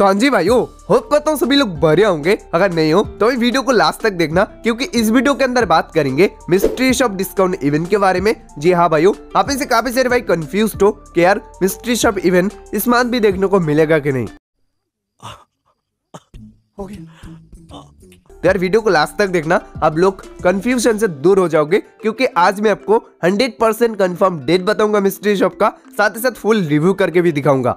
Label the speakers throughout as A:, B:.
A: तो हाँ जी भाइयों, होप करता हूँ सभी लोग बढ़िया होंगे। अगर नहीं हो तो वीडियो को लास्ट तक देखना, क्योंकि इस वीडियो के अंदर बात करेंगे मिस्ट्री शॉप डिस्काउंट इवेंट के बारे में। जी हाँ भाइयों, आप इनसे काफी सारे भाई कंफ्यूज हो कि यार मिस्ट्री शॉप इवेंट इस मंथ भी देखने को मिलेगा कि नहीं। तो यार वीडियो को लास्ट तक देखना, आप लोग कंफ्यूजन से दूर हो जाओगे, क्योंकि आज मैं आपको 100% कंफर्म डेट बताऊंगा मिस्ट्री शॉप का, साथ ही साथ फुल रिव्यू करके भी दिखाऊंगा।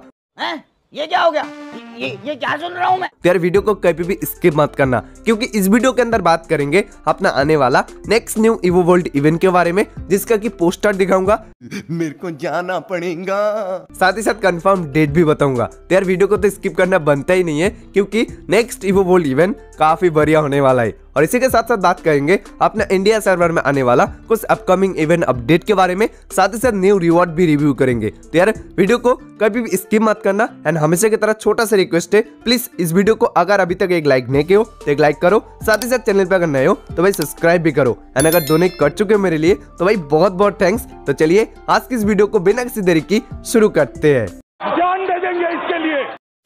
B: ये क्या हो गया? ये क्या सुन रहा हूँ मैं?
A: तो यार वीडियो को कभी भी स्किप मत करना, क्योंकि इस वीडियो के अंदर बात करेंगे अपना आने वाला next new Evo world event के बारे में, जिसका की पोस्टर दिखाऊंगा, मेरे को जाना पड़ेगा, साथ ही साथ कंफर्म डेट भी बताऊंगा। तो यार वीडियो को तो स्किप करना बनता ही नहीं है, क्योंकि नेक्स्ट इवो वर्ल्ड इवेंट काफी बढ़िया होने वाला है। और इसी के साथ साथ बात करेंगे अपना इंडिया सर्वर में आने वाला कुछ अपकमिंग इवेंट अपडेट के बारे में, साथ ही साथ न्यू रिवॉर्ड भी रिव्यू करेंगे। तो यार वीडियो को कभी भी स्किप मत करना। एंड हमेशा की तरह छोटा सा रिक्वेस्ट है, प्लीज इस वीडियो को अगर अभी तक एक लाइक नहीं किया हो तो एक लाइक करो, साथ ही साथ चैनल पे अगर नए हो तो भाई सब्सक्राइब भी करो। एंड अगर डोनेट कर चुके हो मेरे लिए तो भाई बहुत बहुत थैंक्स। तो चलिए आज की इस वीडियो को बिना किसी देरी की शुरू करते हैं।
C: जान दे देंगे इसके लिए।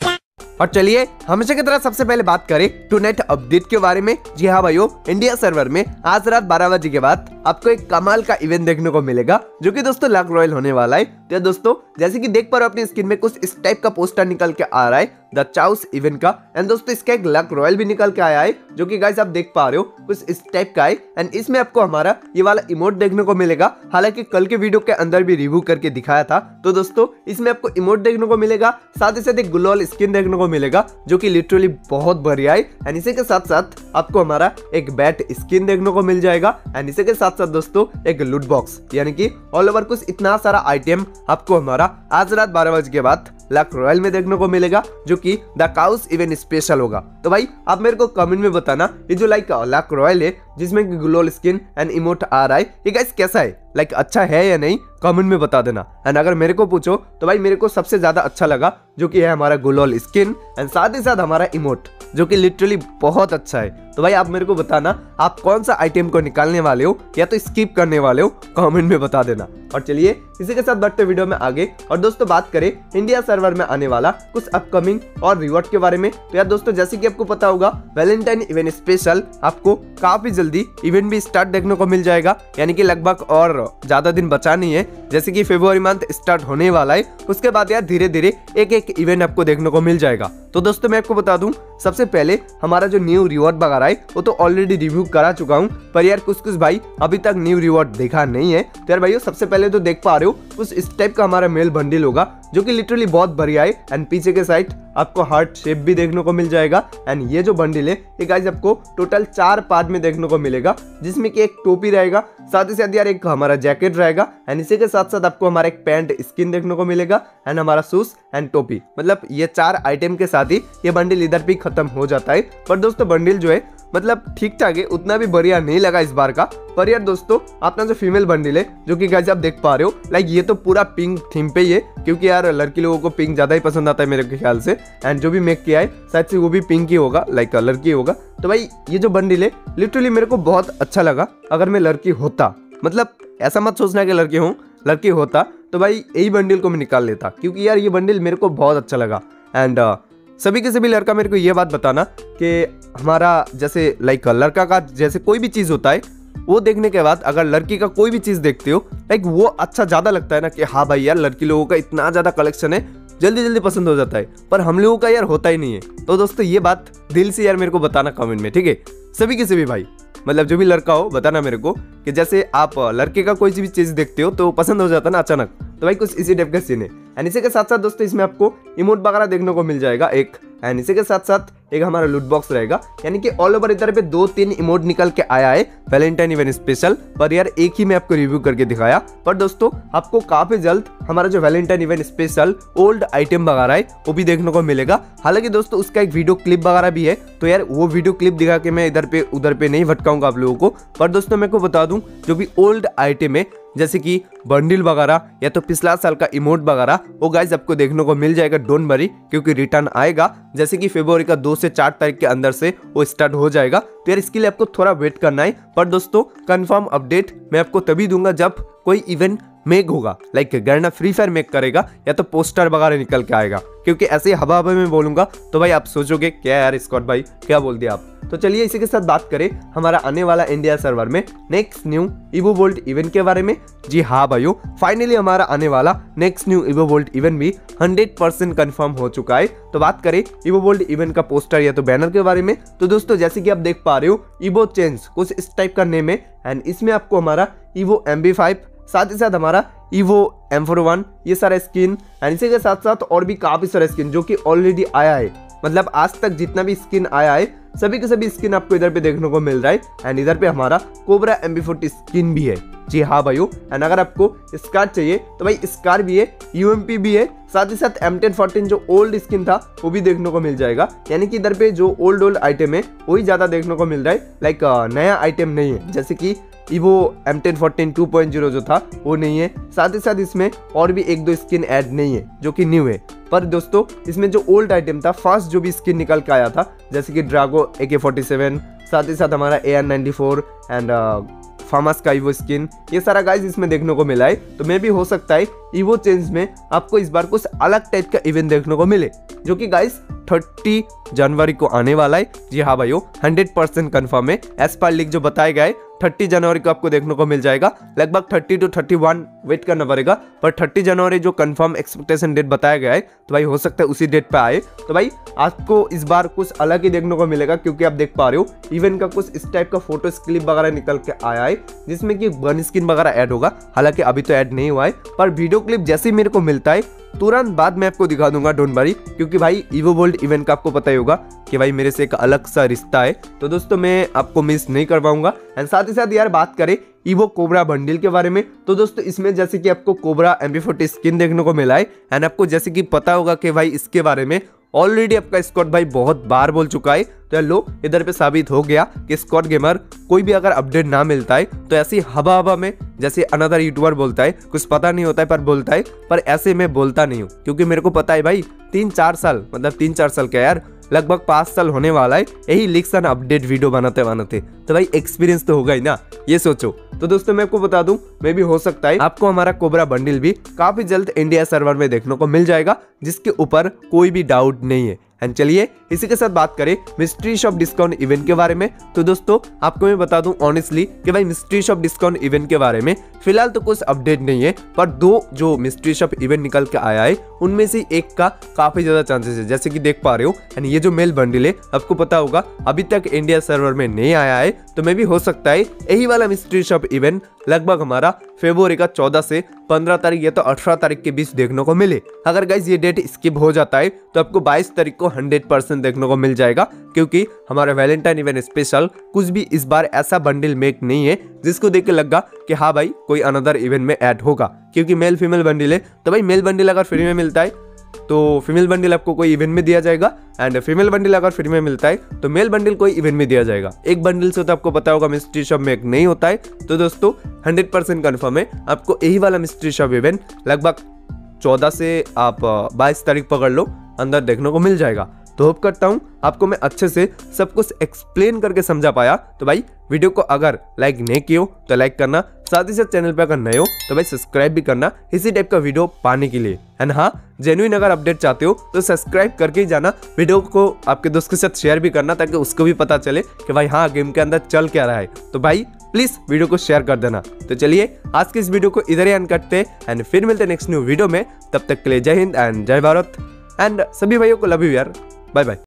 A: और चलिए हमेशा की तरह सबसे पहले बात करें टूनेट अपडेट के बारे में। जी हाँ भाइयों, इंडिया सर्वर में आज रात 12 बजे के बाद आपको एक कमाल का इवेंट देखने को मिलेगा, जो कि दोस्तों लक रॉयल होने वाला है। तो दोस्तों जैसे कि देख पा रहे हो अपनी स्क्रीन में कुछ इस टाइप का पोस्टर निकल के आ रहा है द चाउस इवेंट का। एंड दोस्तों इसका एक लक रॉयल भी निकल के आया है, जो कि गाइस आप देख पा रहे हो कुछ इस टाइप का है। एंड इसमें आपको हमारा ये वाला इमोट देखने को मिलेगा, हालांकि कल के वीडियो के अंदर भी रिव्यू करके दिखाया था। तो दोस्तों इसमें आपको इमोट देखने को मिलेगा, साथ ही साथ एक गुलाल स्किन देखने को मिलेगा, जो कि लिटरली बहुत बढ़िया है। एंड इसी के साथ साथ आपको हमारा एक बैट स्किन देखने को मिल जाएगा। एंड इसी के साथ साथ दोस्तों एक लूट बॉक्स, यानी कि ऑल ओवर कुछ इतना सारा आइटम आपको हमारा आज रात 12 बजे के बाद लक रॉयल में देखने को मिलेगा, जो कि द काउस इवेंट स्पेशल होगा। तो भाई आप मेरे को कमेंट में बताना, ये जो लाइक लक रॉयल है जिसमें कि ग्लोल स्किन एंड इमोट आ रहा है, ये गाइस कैसा है, लाइक अच्छा है या नहीं, कमेंट में बता देना। एंड अगर मेरे को पूछो तो भाई मेरे को सबसे ज्यादा अच्छा लगा जो कि है हमारा ग्लोल स्किन एंड साथ ही साथ हमारा इमोट, जो कि लिटरली बहुत अच्छा है। तो भाई आप मेरे को बताना आप कौन सा आइटम को निकालने वाले हो या तो स्किप करने वाले हो, कमेंट में बता देना। और चलिए इसी के साथ बढ़ते वीडियो में आगे। और दोस्तों बात करें इंडिया सर्वर में आने वाला कुछ अपकमिंग और रिवॉर्ड के बारे में। तो यार दोस्तों जैसे कि आपको पता होगा वैलेंटाइन इवेंट स्पेशल आपको काफी जल्दी इवेंट भी स्टार्ट देखने को मिल जाएगा, यानी कि लगभग और ज्यादा दिन बचा नहीं है। जैसे कि फरवरी मंथ स्टार्ट होने वाला है, उसके बाद यार धीरे धीरे एक एक इवेंट आपको देखने को मिल जाएगा। तो दोस्तों मैं आपको बता दूं, सबसे पहले हमारा जो न्यू रिवॉर्ड वगैरह है वो तो ऑलरेडी रिव्यू करा चुका हूं, पर यार कुछ भाई अभी तक न्यू रिवॉर्ड देखा नहीं है। तो यार भाइयों सबसे पहले तो देख पा रहे हो कुछ इस टाइप का हमारा मेल बंडल होगा, जो कि लिटरली बहुत बढ़िया है। एंड पीछे के साइड आपको हार्ट शेप भी देखने को मिल जाएगा। एंड ये जो बंडल है ये गाइस आपको टोटल 4 पार्ट में देखने को मिलेगा, जिसमें कि एक टोपी रहेगा, साथ ही साथ यार एक हमारा जैकेट रहेगा। एंड इसी के साथ साथ आपको हमारा एक पैंट स्किन देखने को मिलेगा एंड हमारा शूज एंड टोपी, मतलब ये 4 आइटम के साथ ही ये बंडल इधर भी खत्म हो जाता है। पर दोस्तों बंडल जो है मतलब ठीक ठाक है, उतना भी बढ़िया नहीं लगा इस बार का। पर यार दोस्तों अपना जो फीमेल बंडल है, जो कि गाइस आप देख पा रहे हो, लाइक ये तो पूरा पिंक थीम पे ही है, क्योंकि यार लड़की लोगों को पिंक ज्यादा ही पसंद आता है मेरे ख्याल से। एंड जो भी मेक किया है शायद से वो भी पिंक ही होगा, लाइक लड़की होगा। तो भाई ये जो बंडल है लिटरली मेरे को बहुत अच्छा लगा। अगर मैं लड़की होता, मतलब ऐसा मत सोचना कि लड़की हूँ, लड़की होता तो भाई यही बंडल को मैं निकाल लेता, क्योंकि यार ये बंडल मेरे को बहुत अच्छा लगा। एंड सभी के सभी लड़का मेरे को ये बात बताना कि हमारा जैसे लाइक लड़का का जैसे कोई भी चीज़ होता है, वो देखने के बाद अगर लड़की का कोई भी चीज़ देखते हो, लाइक वो अच्छा ज़्यादा लगता है ना, कि हाँ भाई यार लड़की लोगों का इतना ज़्यादा कलेक्शन है, जल्दी जल्दी पसंद हो जाता है। पर हम लोगों का यार होता ही नहीं है। तो दोस्तों ये बात दिल से यार मेरे को बताना कमेंट में, ठीक है? सभी के सभी भाई, मतलब जो भी लड़का हो बताना मेरे को कि जैसे आप लड़के का कोई भी चीज़ देखते हो तो पसंद हो जाता है ना अचानक। तो भाई कुछ इसी टाइप का सीन है। एंड इसी के साथ साथ दोस्तों इसमें आपको इमोट वगैरह देखने को मिल जाएगा एक। एंड इसी के साथ साथ एक हमारा लूट बॉक्स रहेगा, यानी कि ऑल ओवर इधर पे 2-3 इमोट निकल के आया है वैलेंटाइन इवेंट स्पेशल। पर यार एक ही मैं आपको रिव्यू करके दिखाया। पर दोस्तों आपको काफी जल्द हमारा जो Valentine event special old item वगैरह है वो भी देखने को मिलेगा। हालांकि दोस्तों उसका एक वीडियो क्लिप वगैरह भी है, तो यार वो वीडियो क्लिप दिखा के मैं इधर पे उधर पे नहीं भटकाऊंगा आप लोगों को। पर दोस्तों मैं को बता दूं, जो भी ओल्ड आइटम है जैसे कि बंडल वगैरह या तो पिछला साल का इमोट वगैरह, वो गाइस आपको देखने को मिल जाएगा, डोंट वरी, क्योंकि रिटर्न आएगा जैसे कि फरवरी का 2 से 4 तारीख के अंदर से वो स्टार्ट हो जाएगा। तो यार इसके लिए आपको थोड़ा वेट करना है। पर दोस्तों कंफर्म अपडेट मैं आपको तभी दूंगा जब कोई इवेंट मेक होगा, like Garena free fire make करेगा या तो पोस्टर वगैरह निकल के आएगा। क्योंकि ऐसे हवा हवा में बोलूंगा तो भाई आप सोचोगे क्या यार स्कॉट भाई क्या बोल दिया आप। तो चलिए इसी के साथ बात करें हमारा आने वाला इंडिया सर्वर में next new Evo vault event के बारे में। जी हाँ भाइयों, फाइनली हमारा आने वाला next new Evo vault event भी 100% कंफर्म हो चुका है। तो बात करें इवो वोल्ट इवेंट का पोस्टर या तो बैनर के बारे में, तो दोस्तों जैसे कि आप देख पा रहे हो इवो चेंज कुछ इस टाइप का नेम है एंड इसमें आपको हमारा इवो MB5 साथ ही साथ हमारा इवो M41 ये सारा स्किन एंड इसी के साथ साथ और भी काफी सारे स्किन जो कि ऑलरेडी आया है, मतलब आज तक जितना भी स्किन आया है सभी के सभी स्किन आपको इधर पे देखने को मिल रहा है एंड इधर पे हमारा कोबरा MB40 स्किन भी है। जी हाँ भाइयों, एंड अगर आपको स्कार चाहिए तो भाई स्कार भी है, UMP भी है, साथ ही साथ M1014 जो ओल्ड स्किन था वो भी देखने को मिल जाएगा। यानी कि इधर पे जो ओल्ड आइटम है वही ज्यादा देखने को मिल रहा है, लाइक नया आइटम नहीं है। जैसे कि इवो M1014 2.0 जो था वो नहीं है, साथ ही साथ इसमें और भी एक दो स्किन ऐड नहीं है जो कि न्यू है। पर दोस्तों इसमें जो ओल्ड आइटम था फर्स्ट जो भी स्किन निकल के आया था जैसे कि ड्रागो AK47, साथ ही साथ हमारा AR94 एंड फार्मास का इवो स्किन, ये सारा गाइज इसमें देखने को मिला है। तो मे भी हो सकता है इवो चेंज में आपको इस बार कुछ अलग टाइप का इवेंट देखने को मिले जो कि गाइज 30 जनवरी को आने वाला है। जी हाँ भाइयों, 100% कंफर्म है। एज पर लीक जो बताया गया है 30 जनवरी को आपको देखने को मिल जाएगा। लगभग 30 to 31 वेट करना पड़ेगा, पर 30 जनवरी जो कंफर्म एक्सपेक्टेशन डेट बताया गया है तो भाई हो सकता है उसी डेट पे आए। तो भाई आपको इस बार कुछ अलग ही देखने को मिलेगा क्योंकि आप देख पा रहे हो इवेंट का कुछ इस टाइप का फोटो क्लिप वगैरह निकल के आया है जिसमें कि गन स्किन वगैरह ऐड होगा। हालांकि अभी तो ऐड नहीं हुआ है, पर वीडियो क्लिप जैसे ही मेरे को मिलता है तुरंत बाद में आपको दिखा दूंगा, डोंट वरी। क्योंकि भाई इवो वोल्ट इवेंट का आपको पता ही होगा कि भाई मेरे से एक अलग सा रिश्ता है, तो दोस्तों मैं आपको मिस नहीं कर पाऊंगा। एंड साथ ही साथ यार बात करें इवो कोबरा बंडल के बारे में, तो दोस्तों इसमें जैसे कि आपको कोबरा MB40 स्किन देखने को मिला है एंड आपको जैसे कि पता होगा कि भाई इसके बारे में ऑलरेडी आपका स्कॉट भाई बहुत बार बोल चुका है। तो लो इधर पे साबित हो गया कि स्कॉट गेमर कोई भी अगर अपडेट ना मिलता है तो ऐसी हवा हवा में जैसे अनदर यूट्यूबर बोलता है कुछ पता नहीं होता है पर बोलता है, पर ऐसे मैं बोलता नहीं हूँ क्योंकि मेरे को पता है भाई 3-4 साल, मतलब 3-4 साल क्या यार, लगभग 5 साल होने वाला है यही लीक्स एंड अपडेट वीडियो बनाते बनाते। तो भाई एक्सपीरियंस तो होगा ही ना, ये सोचो। तो दोस्तों मैं आपको बता दूं मे भी हो सकता है आपको हमारा कोबरा बंडल भी काफी जल्द इंडिया सर्वर में देखने को मिल जाएगा, जिसके ऊपर कोई भी डाउट नहीं है। एंड चलिए इसी के साथ बात करें मिस्ट्री शॉप डिस्काउंट इवेंट के बारे में। तो दोस्तों आपको मैं बता दूं ऑनेस्टली कि भाई मिस्ट्री शॉप डिस्काउंट इवेंट के बारे में फिलहाल तो कुछ अपडेट नहीं है, पर 2 जो मिस्ट्री शॉप इवेंट निकल के आया है उनमें से एक का काफी ज्यादा चांसेस है। जैसे कि देख पा रहे हो एंड ये जो मेल बंडल है आपको पता होगा अभी तक इंडिया सर्वर में नहीं आया है, तो मे भी हो सकता है यही वाला मिस्ट्री शॉप इवेंट लगभग हमारा फरवरी का 14 से 15 तारीख या तो 18 तारीख के बीच देखने को मिले। अगर गाइज ये डेट स्किप हो जाता है तो आपको 22 तारीख को 100% देखने को मिल जाएगा, क्योंकि हमारा वैलेंटाइन इवेंट स्पेशल कुछ भी इस बार ऐसा बंडल मेक नहीं है जिसको देख के लगा कि हाँ भाई कोई अनदर इवेंट में ऐड होगा। क्योंकि मेल फीमेल बंडल है तो भाई मेल बंडल अगर फ्री में मिलता है तो फीमेल बंडल आपको कोई इवेंट में दिया जाएगा, एंड फीमेल बंडल अगर फ्री में मिलता है तो मेल बंडल कोई इवेंट में दिया जाएगा। एक बंडल से तो आपको पता होगा मिस्ट्री शॉप में एक नहीं होता है। तो दोस्तों 100% कंफर्म है आपको यही वाला मिस्ट्री शॉप इवेंट लगभग 14 से आप 22 तारीख पकड़ लो अंदर देखने को मिल जाएगा। तो होप करता हूँ आपको मैं अच्छे से सब कुछ एक्सप्लेन करके समझा पाया। तो भाई वीडियो को अगर लाइक नहीं किया तो लाइक करना, साथ ही साथ चैनल पे अगर नए हो तो भाई सब्सक्राइब भी करना इसी टाइप का वीडियो पाने के लिए। एंड हाँ, जेन्युइन अगर अपडेट चाहते हो तो सब्सक्राइब करके ही जाना, वीडियो को आपके दोस्त के साथ शेयर भी करना ताकि उसको भी पता चले कि भाई हाँ गेम के अंदर चल क्या रहा है। तो भाई प्लीज वीडियो को शेयर कर देना। तो चलिए आज के इस वीडियो को इधर ही एंड करते हैं एंड फिर मिलते हैं नेक्स्ट न्यू वीडियो में। तब तक के लिए जय हिंद एंड जय भारत एंड सभी भाइयों को लव यू यार, बाय बाय।